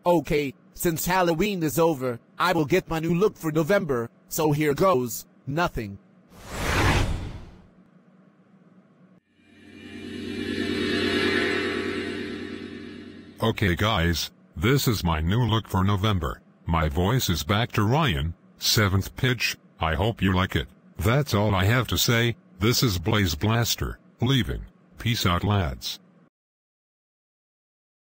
Okay, since Halloween is over, I will get my new look for November, so here goes, nothing. Okay guys, this is my new look for November. My voice is back to Ryan, 7th pitch. I hope you like it. That's all I have to say. This is Blaze Blaster, leaving. Peace out lads.